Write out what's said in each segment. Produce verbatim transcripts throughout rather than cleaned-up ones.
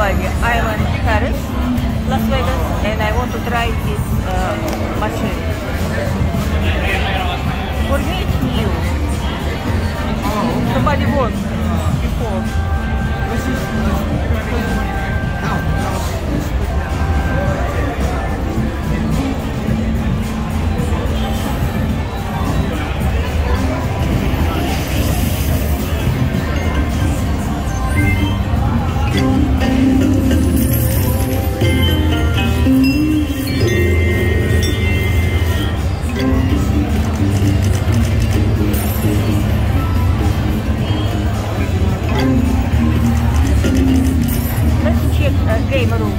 Bali Island, Paris, Las Vegas, and I want to try this uh, machine. For me it's new. Somebody worked before. This is out. Let's check uh, game rules.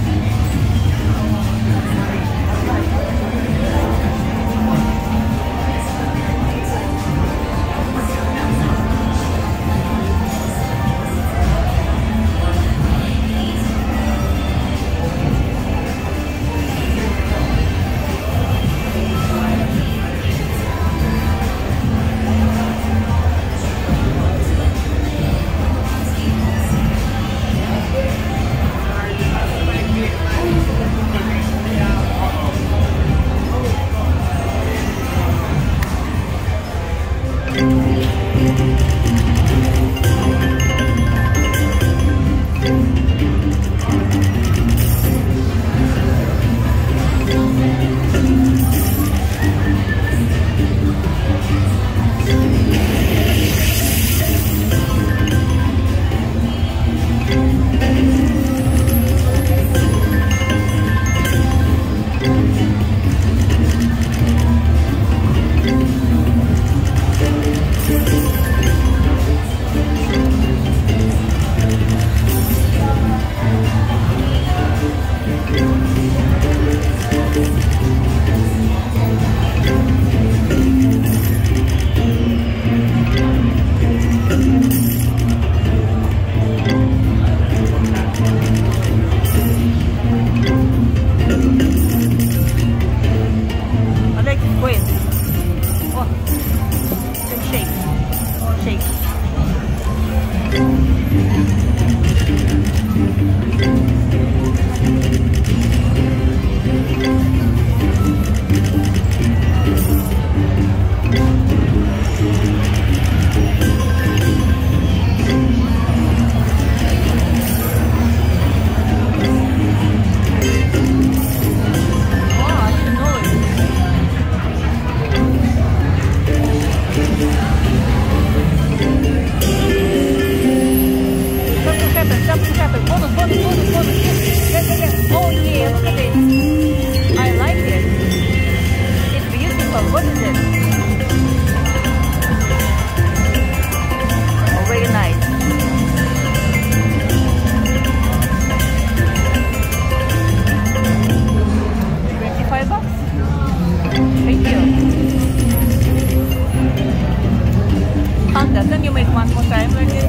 Panda, can you make one more time like this?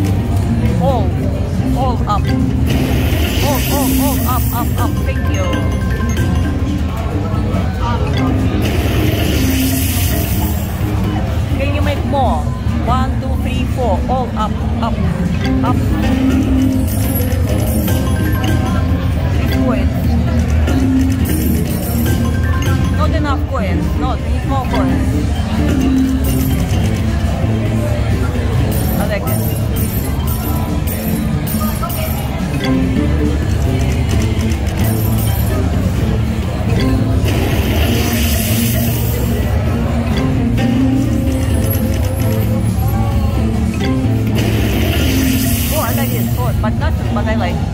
All, all up. All, all, all up, up, up. Thank you. Can you make more? One, two, three, four. All up, up, up. Three coins. Not enough coins. No, we need more coins. I like it. Oh, I like it. Oh, but not but I like.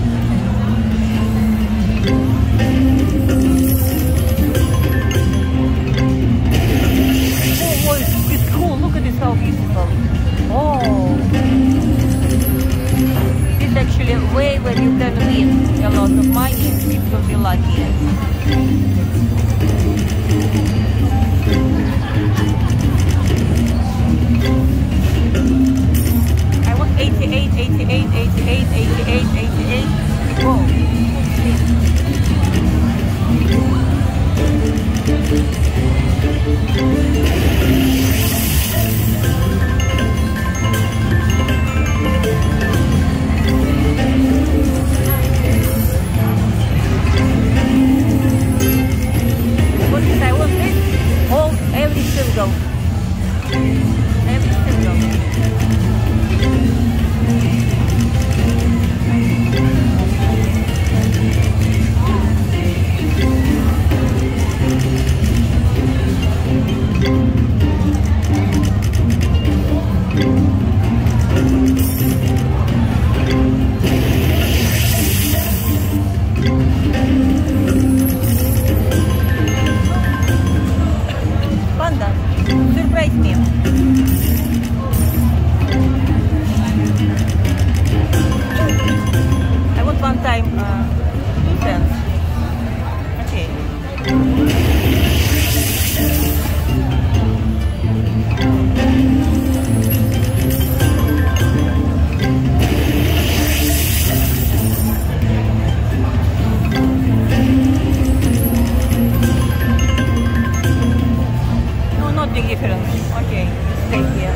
Oh, it's, it's cool. Look at this, how beautiful. Oh, it's actually a way where you can win a lot of money if you'll be lucky. I want eighty-eight, eighty-eight, eighty-eight, eighty-eight, eighty-eight. Go. time, uh, two cents. Okay. No, not big difference. Okay, stay here.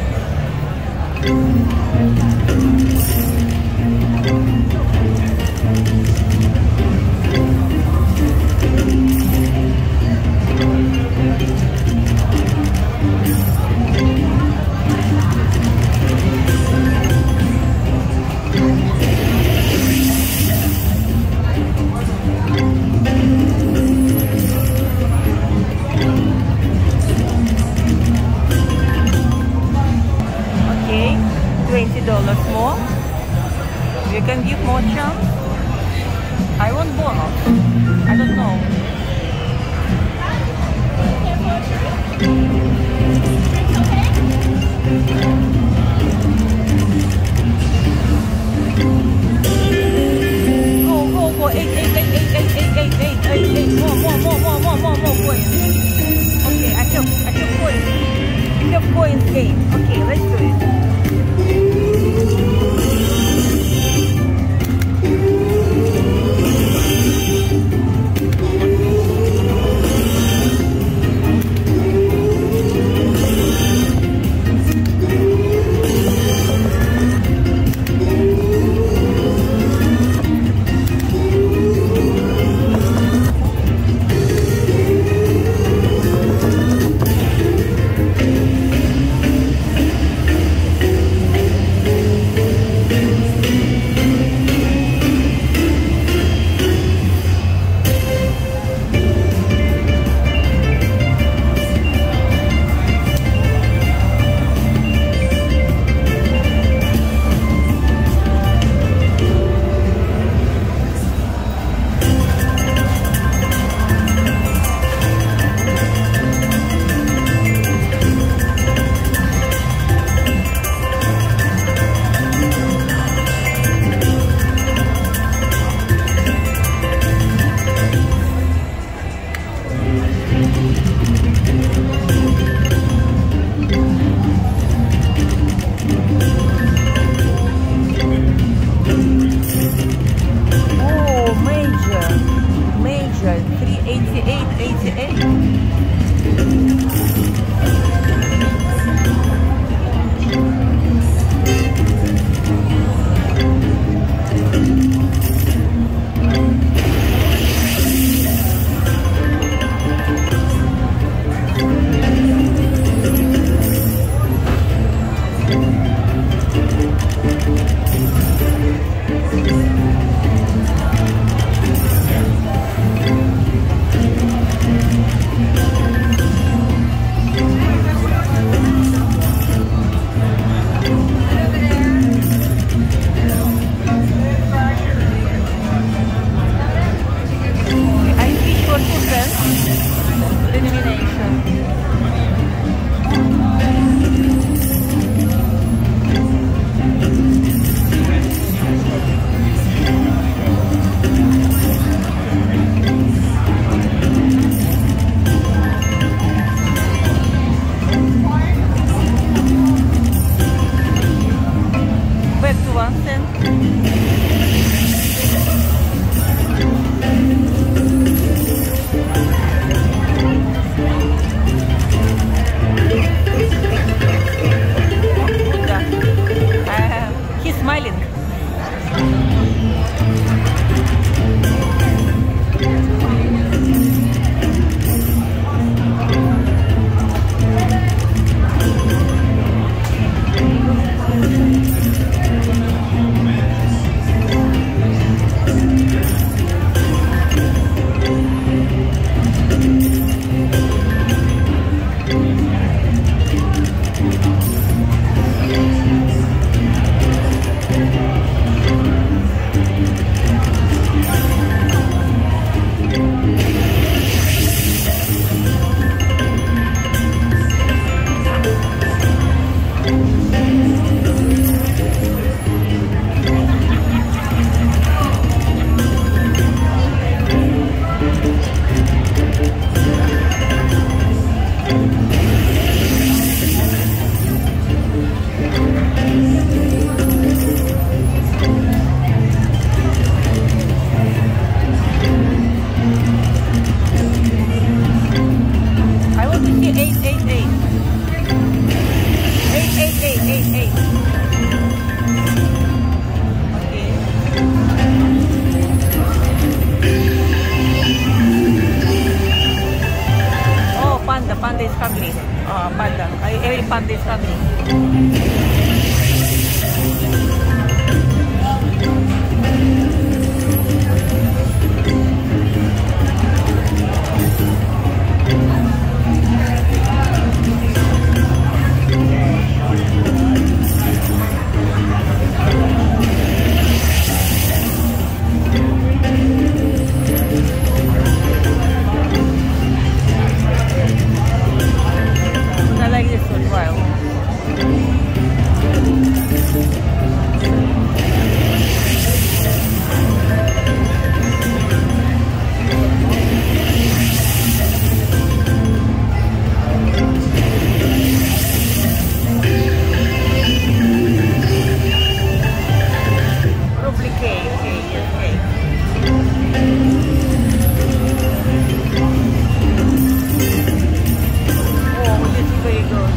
Panda is coming. I like this one, wild. Probably K, K, yes, K. Oh, this is very good.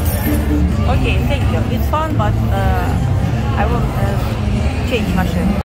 Okay, thank you. It's fun, but uh, I will uh, change machine.